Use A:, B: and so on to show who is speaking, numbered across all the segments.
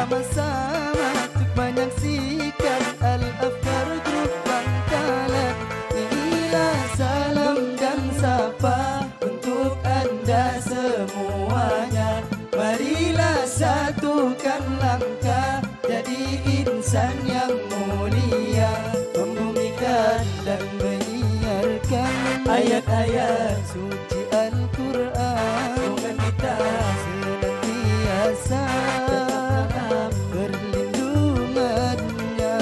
A: bersama-sama untuk menyaksikan Al-Afkar Group Bangkalan. Inilah salam dan sapa untuk anda semuanya. Marilah satukan langkah jadi insan yang mulia, membumikan dan menyiarkan ayat-ayat suci Al-Quran. Semoga kita senantiasa dalam perlindungannya.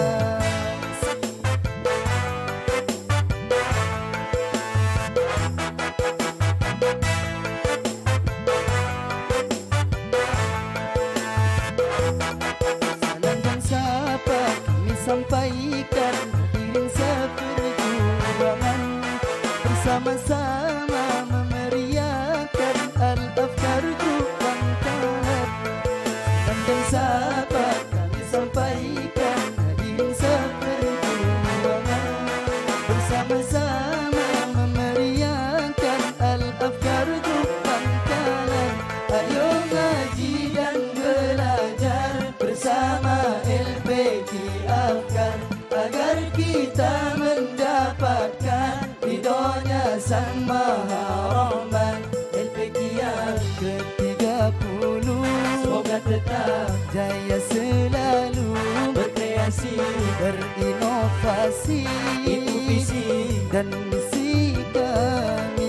A: Salam dan sapa kami sampaikan hadirin seperjuangan, bersama-sama memeriahkan Al-Afkar Group Bangkalan. Salam dan sapa kami sampaikan hadirin seperjuangan, bersama-sama memeriahkan Al-Afkar Group Bangkalan. Ayo ngaji dan belajar bersama LPG Afkar, agar kita mendapatkan ridhonya Sang Maha Rahman. LPG yang ke-30 semoga tetap jaya selalu, berkreasi, berinovasi, itu visi dan misi kami.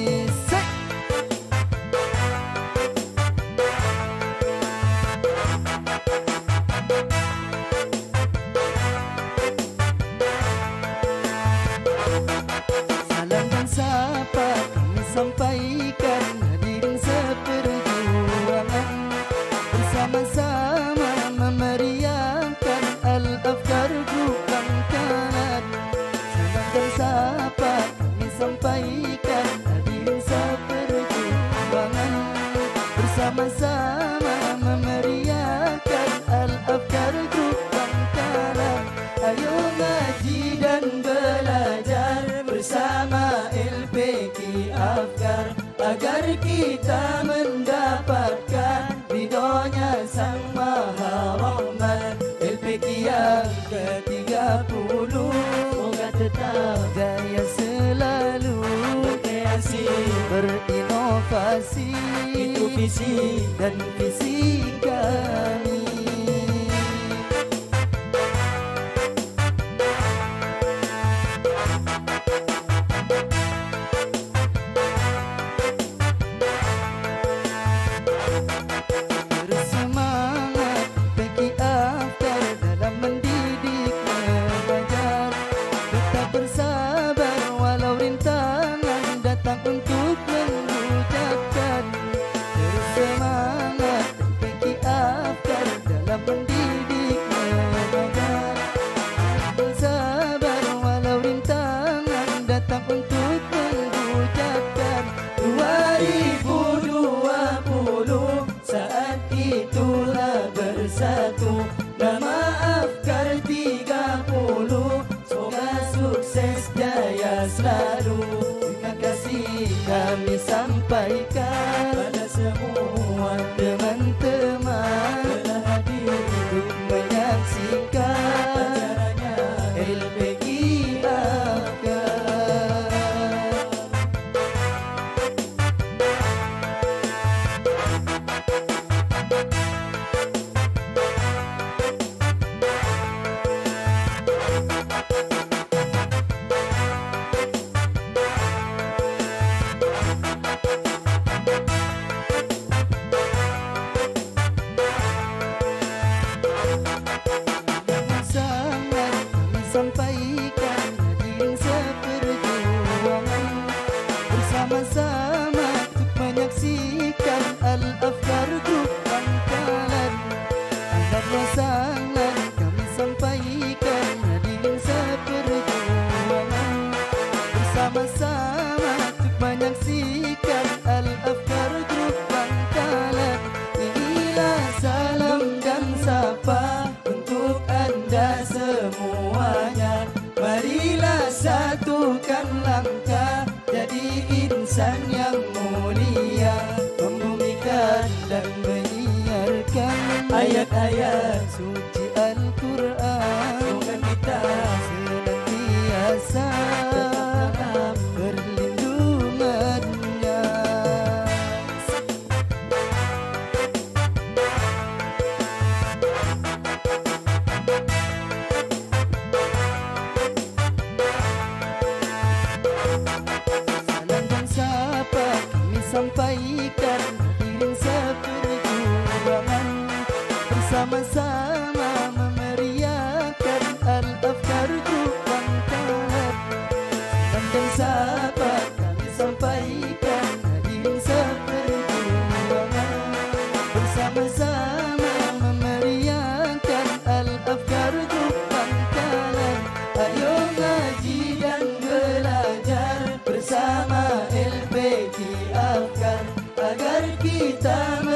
A: Salam dan sapa kami sampaikan hadirin seperjuangan, bersama-sama memeriahkan Al-Afkar Group Bangkalan. Salam dan sapa kami sampaikan hadirin seperjuangan, bersama-sama memeriahkan Al-Afkar Group Bangkalan. Ayo ngaji dan belajar bersama LPG Afkar, agar kita mendapatkan ridhonya Sang Maha Rahman. LPG yang ke-30 semoga tetap jaya selalu, berkreasi, berinovasi, itu visi dan visi kami. Bersemangat bagi Afkar dalam mendidik mengajar, tetap bersabar walau rintangan datang untuk mengucapkan. Bersemangat bagi Afkar dalam mendidik mengajar, bersabar walau rintangan datang untuk mengucapkan. 2020 saat itulah bersatu nama Afkar 30, semoga sukses jaya selalu. Terima kasih kami sampaikan pada semua teman-teman telah hadir untuk menyaksikan acaranya LPG Afkar. Sangat kami sampaikan hadirin seperjuangan, bersama-sama untuk menyaksikan Al-Afkar Group Bangkalan. Alatnya sangat kami sampaikan hadirin seperjuangan, bersama-sama untuk menyaksikan Al-Afkar Group Bangkalan. Inilah salam dan sapa untuk anda semuanya. Marilah satukan langkah jadi insan yang mulia, membumikan dan menyiarkan ayat ayat-ayat
B: suci Al-Quran.
A: semoga kita
B: senantiasa
A: dalam
B: berlindungannya. Salam dan sapa kami sampaikan, hadirin seperjuangan, bersama-sama memeriahkan Al-Afkar Kubangkat. Salam dan sapa kami sampaikan, hadirin seperjuangan, bersama-sama memeriahkan Al-Afkar Kubangkat. Ayo ngaji dan belajar bersama LPG Afkar agar kita